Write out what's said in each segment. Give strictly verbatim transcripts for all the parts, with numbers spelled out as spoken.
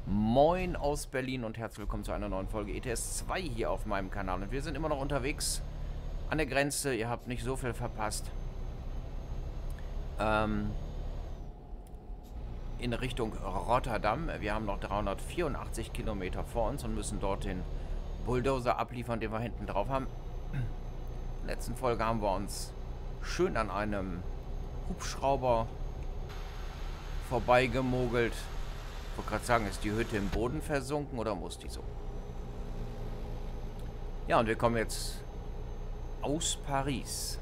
Moin aus Berlin und herzlich willkommen zu einer neuen Folge E T S zwei hier auf meinem Kanal. Und wir sind immer noch unterwegs an der Grenze. Ihr habt nicht so viel verpasst. Ähm, in Richtung Rotterdam. Wir haben noch dreihundertvierundachtzig Kilometer vor uns und müssen dort den Bulldozer abliefern, den wir hinten drauf haben. In der letzten Folge haben wir uns schön an einem Hubschrauber vorbeigemogelt. Ich wollte gerade sagen, ist die Hütte im Boden versunken oder muss die so? Ja, und wir kommen jetzt aus Paris.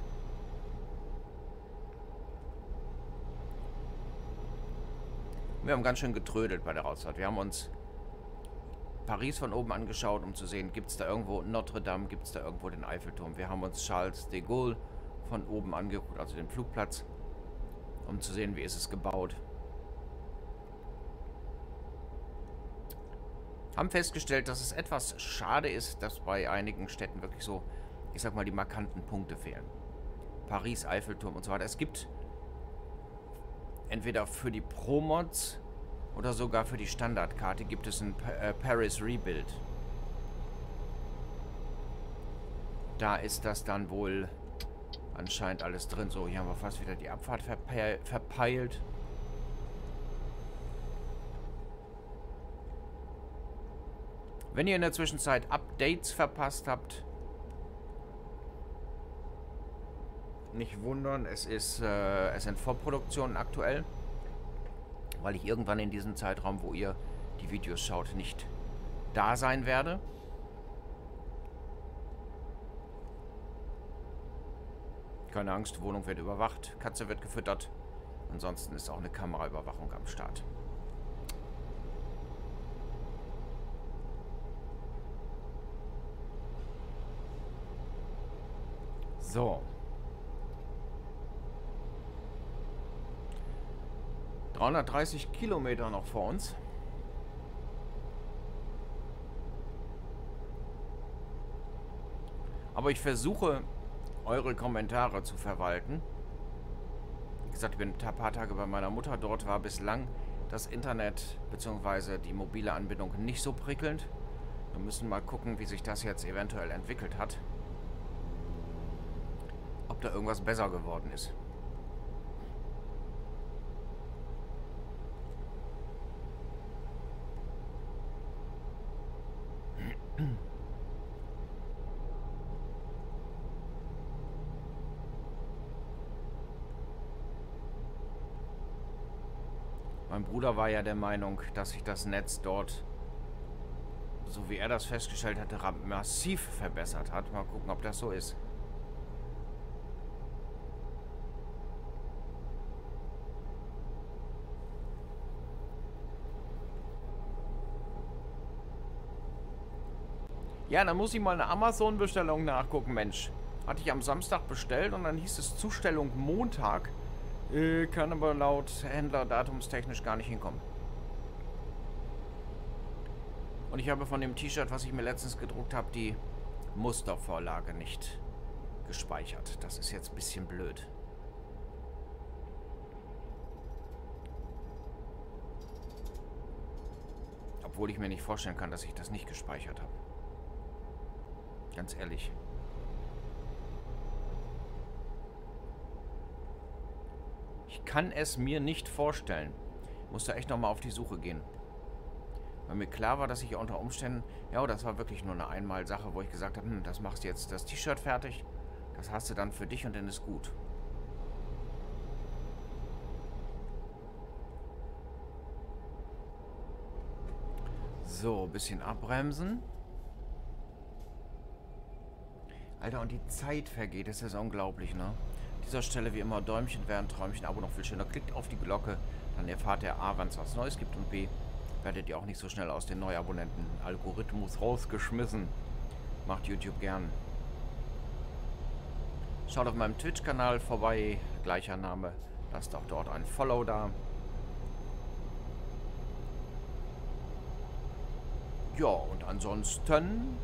Wir haben ganz schön getrödelt bei der Rausfahrt. Wir haben uns Paris von oben angeschaut, um zu sehen, gibt es da irgendwo Notre Dame, gibt es da irgendwo den Eiffelturm. Wir haben uns Charles de Gaulle von oben angeguckt, also den Flugplatz, um zu sehen, wie ist es gebaut. Haben festgestellt, dass es etwas schade ist, dass bei einigen Städten wirklich so, ich sag mal, die markanten Punkte fehlen. Paris, Eiffelturm und so weiter. Es gibt entweder für die Pro-Mods oder sogar für die Standardkarte gibt es ein pa äh, Paris Rebuild. Da ist das dann wohl anscheinend alles drin. So, hier haben wir fast wieder die Abfahrt verpe verpeilt. Wenn ihr in der Zwischenzeit Updates verpasst habt, nicht wundern, es ist, äh, es sind Vorproduktionen aktuell, weil ich irgendwann in diesem Zeitraum, wo ihr die Videos schaut, nicht da sein werde. Keine Angst, Wohnung wird überwacht, Katze wird gefüttert. Ansonsten ist auch eine Kameraüberwachung am Start. So. dreihundertdreißig Kilometer noch vor uns. Aber ich versuche, eure Kommentare zu verwalten. Wie gesagt, ich bin ein paar Tage bei meiner Mutter. Dort war bislang das Internet bzw. die mobile Anbindung nicht so prickelnd. Wir müssen mal gucken, wie sich das jetzt eventuell entwickelt hat. Ob da irgendwas besser geworden ist. Mein Bruder war ja der Meinung, dass sich das Netz dort, so wie er das festgestellt hatte, massiv verbessert hat. Mal gucken, ob das so ist. Ja, dann muss ich mal eine Amazon-Bestellung nachgucken, Mensch. Hatte ich am Samstag bestellt und dann hieß es Zustellung Montag. Äh, kann aber laut Händler datumstechnisch gar nicht hinkommen. Und ich habe von dem T-Shirt, was ich mir letztens gedruckt habe, die Mustervorlage nicht gespeichert. Das ist jetzt ein bisschen blöd. Obwohl ich mir nicht vorstellen kann, dass ich das nicht gespeichert habe. Ganz ehrlich. Ich kann es mir nicht vorstellen. Ich muss da echt nochmal auf die Suche gehen. Weil mir klar war, dass ich unter Umständen... Ja, das war wirklich nur eine Einmal-Sache, wo ich gesagt habe, hm, das machst du jetzt das T-Shirt fertig. Das hast du dann für dich und dann ist gut. So, ein bisschen abbremsen. Alter, und die Zeit vergeht, das ist unglaublich, ne? An dieser Stelle wie immer Däumchen wäre ein Träumchen, Abo noch viel schöner. Klickt auf die Glocke, dann erfahrt ihr A, wann es was Neues gibt und B, werdet ihr auch nicht so schnell aus den Neuabonnenten-Algorithmus rausgeschmissen. Macht YouTube gern. Schaut auf meinem Twitch-Kanal vorbei, gleicher Name. Lasst auch dort ein Follow da. Ja, und ansonsten...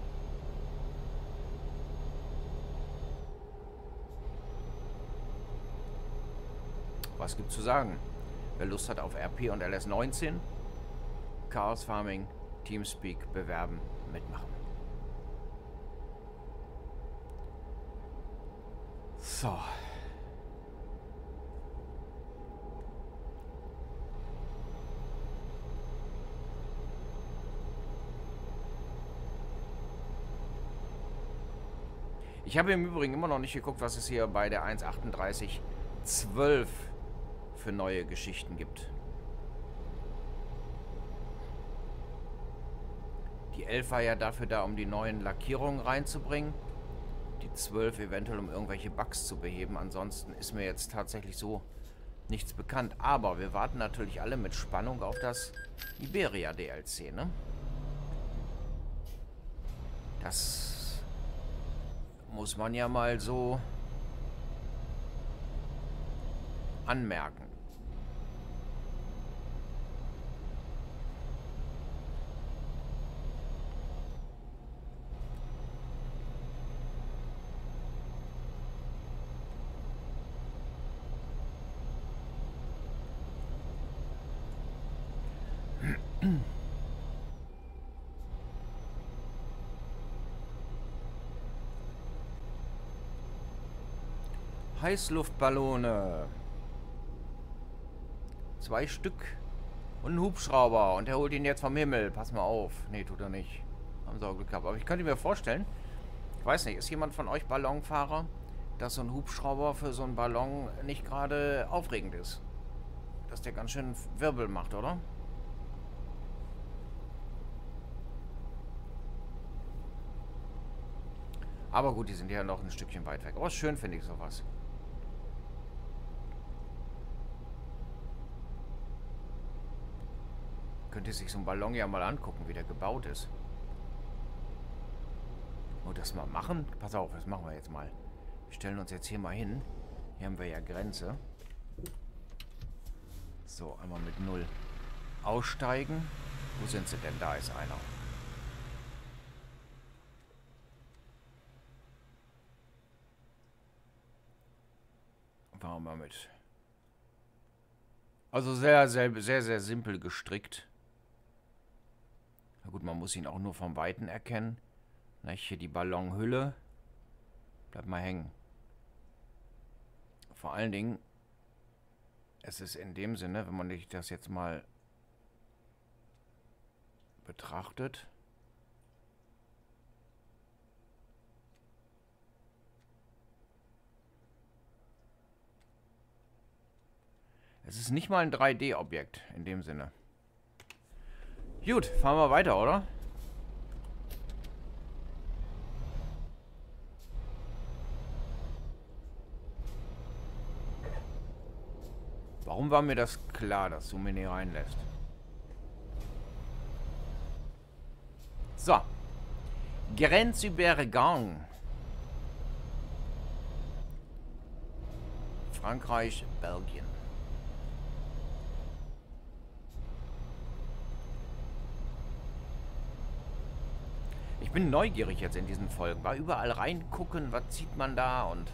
Was gibt's zu sagen? Wer Lust hat auf R P und L S neunzehn, Chaos Farming, Teamspeak bewerben, mitmachen. So. Ich habe im Übrigen immer noch nicht geguckt, was es hier bei der eins Punkt achtunddreißig Punkt zwölf für neue Geschichten gibt. Die elf war ja dafür da, um die neuen Lackierungen reinzubringen. Die zwölf eventuell, um irgendwelche Bugs zu beheben. Ansonsten ist mir jetzt tatsächlich so nichts bekannt. Aber wir warten natürlich alle mit Spannung auf das Iberia-D L C, ne? Das muss man ja mal so anmerken. Heißluftballone. Zwei Stück. Und ein Hubschrauber. Und der holt ihn jetzt vom Himmel. Pass mal auf. Nee, tut er nicht. Haben sie auch Glück gehabt. Aber ich könnte mir vorstellen, ich weiß nicht, ist jemand von euch Ballonfahrer, dass so ein Hubschrauber für so einen Ballon nicht gerade aufregend ist? Dass der ganz schön Wirbel macht, oder? Aber gut, die sind ja noch ein Stückchen weit weg. Aber schön finde ich sowas. Könnte sich so ein Ballon ja mal angucken, wie der gebaut ist. Und das mal machen? Pass auf, das machen wir jetzt mal. Wir stellen uns jetzt hier mal hin. Hier haben wir ja Grenze. So, einmal mit null aussteigen. Wo sind sie denn? Da ist einer. Fahren wir mit. Also sehr, sehr, sehr, sehr simpel gestrickt. Na gut, man muss ihn auch nur vom Weiten erkennen. Na, hier die Ballonhülle. Bleibt mal hängen. Vor allen Dingen, es ist in dem Sinne, wenn man sich das jetzt mal betrachtet. Es ist nicht mal ein drei D-Objekt in dem Sinne. Gut, fahren wir weiter, oder? Warum war mir das klar, dass du mir nicht reinlässt? So. Grenzübergang. Frankreich, Belgien. Ich bin neugierig jetzt in diesen Folgen. Mal überall reingucken, was sieht man da und...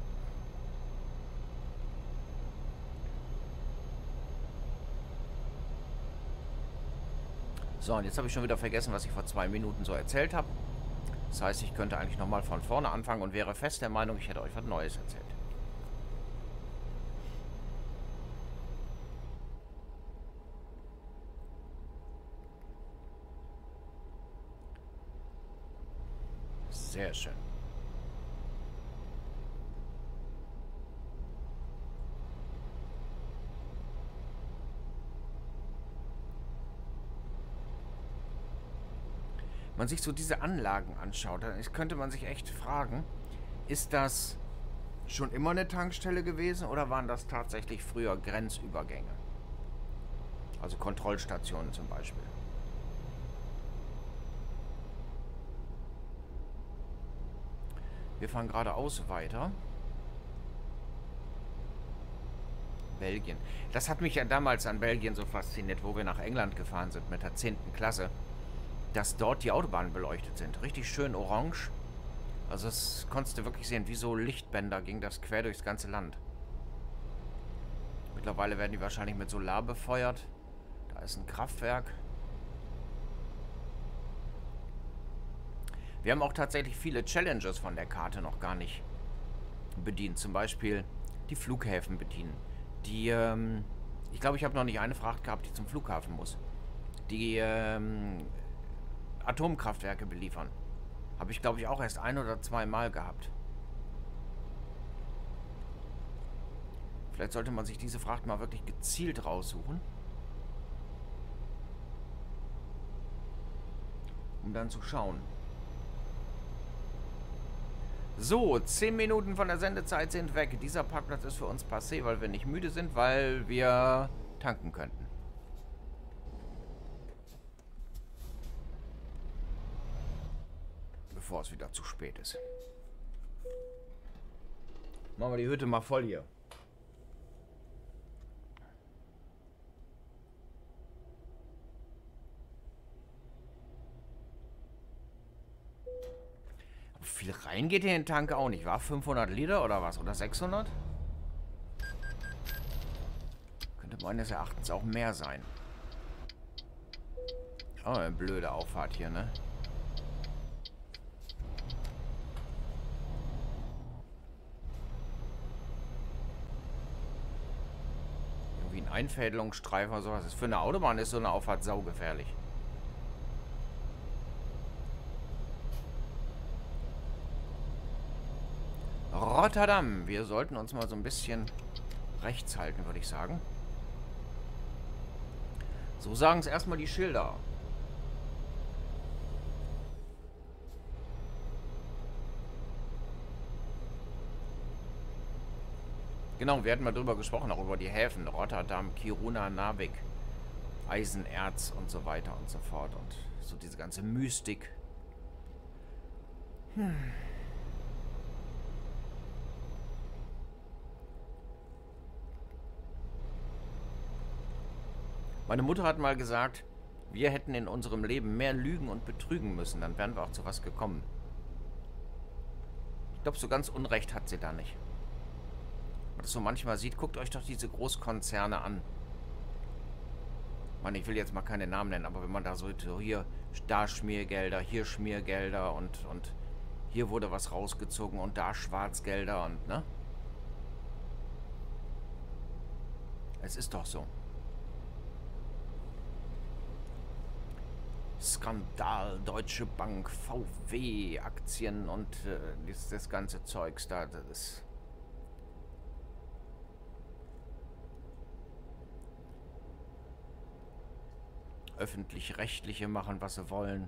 So, und jetzt habe ich schon wieder vergessen, was ich vor zwei Minuten so erzählt habe. Das heißt, ich könnte eigentlich nochmal von vorne anfangen und wäre fest der Meinung, ich hätte euch was Neues erzählt. Sehr schön. Wenn man sich so diese Anlagen anschaut, dann könnte man sich echt fragen, ist das schon immer eine Tankstelle gewesen oder waren das tatsächlich früher Grenzübergänge? Also Kontrollstationen zum Beispiel. Wir fahren geradeaus weiter. Belgien. Das hat mich ja damals an Belgien so fasziniert, wo wir nach England gefahren sind mit der zehnten Klasse. Dass dort die Autobahnen beleuchtet sind. Richtig schön orange. Also das konntest du wirklich sehen, wie so Lichtbänder ging das quer durchs ganze Land. Mittlerweile werden die wahrscheinlich mit Solar befeuert. Da ist ein Kraftwerk. Wir haben auch tatsächlich viele Challenges von der Karte noch gar nicht bedient. Zum Beispiel die Flughäfen bedienen. Die, ähm, ich glaube, ich habe noch nicht eine Fracht gehabt, die zum Flughafen muss. Die, ähm, Atomkraftwerke beliefern. Habe ich, glaube ich, auch erst ein oder zwei Mal gehabt. Vielleicht sollte man sich diese Fracht mal wirklich gezielt raussuchen. Um dann zu schauen. So, zehn Minuten von der Sendezeit sind weg. Dieser Parkplatz ist für uns passé, weil wir nicht müde sind, weil wir tanken könnten. Bevor es wieder zu spät ist. Machen wir die Hütte mal voll hier. Viel rein geht in den Tank auch nicht, war fünfhundert Liter oder was? Oder sechshundert? Könnte meines Erachtens auch mehr sein. Oh, eine blöde Auffahrt hier, ne? Irgendwie ein Einfädelungsstreifen oder sowas. Für eine Autobahn ist so eine Auffahrt saugefährlich. Rotterdam. Wir sollten uns mal so ein bisschen rechts halten, würde ich sagen. So sagen es erstmal die Schilder. Genau, wir hatten mal drüber gesprochen, auch über die Häfen. Rotterdam, Kiruna, Narvik, Eisenerz und so weiter und so fort. Und so diese ganze Mystik. Hm. Meine Mutter hat mal gesagt, wir hätten in unserem Leben mehr lügen und betrügen müssen. Dann wären wir auch zu was gekommen. Ich glaube, so ganz Unrecht hat sie da nicht. Wenn man das so manchmal sieht, guckt euch doch diese Großkonzerne an. Ich meine, ich will jetzt mal keine Namen nennen, aber wenn man da so, so hier, da Schmiergelder, hier Schmiergelder und, und hier wurde was rausgezogen und da Schwarzgelder und, ne? Es ist doch so. Skandal, Deutsche Bank, V W-Aktien und äh, das, das ganze Zeugs da, das ist... Öffentlich-Rechtliche machen, was sie wollen.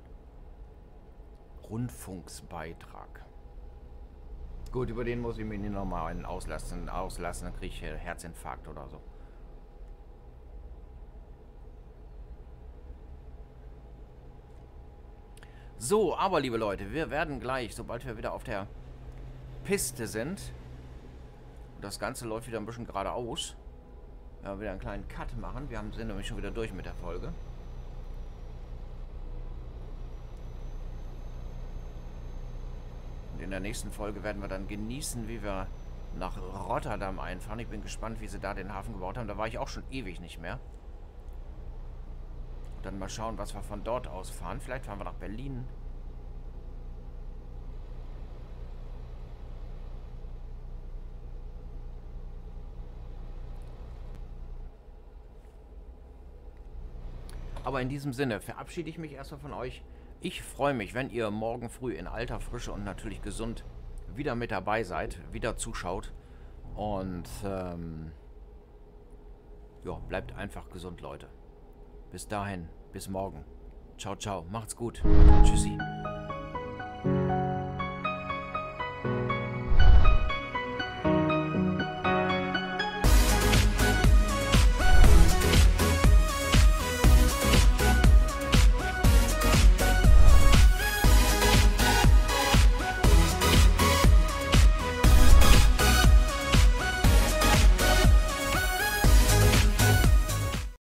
Rundfunksbeitrag. Gut, über den muss ich mir nicht nochmal einen auslassen, auslassen, dann kriege ich Herzinfarkt oder so. So, aber liebe Leute, wir werden gleich, sobald wir wieder auf der Piste sind, und das Ganze läuft wieder ein bisschen geradeaus, ja, wieder einen kleinen Cut machen. Wir sind nämlich schon wieder durch mit der Folge. Und in der nächsten Folge werden wir dann genießen, wie wir nach Rotterdam einfahren. Ich bin gespannt, wie sie da den Hafen gebaut haben. Da war ich auch schon ewig nicht mehr. Dann mal schauen, was wir von dort aus fahren. Vielleicht fahren wir nach Berlin. Aber in diesem Sinne verabschiede ich mich erstmal von euch. Ich freue mich, wenn ihr morgen früh in alter Frische und natürlich gesund wieder mit dabei seid, wieder zuschaut. Und ähm, ja, bleibt einfach gesund, Leute. Bis dahin, bis morgen. Ciao, ciao. Macht's gut. Tschüssi.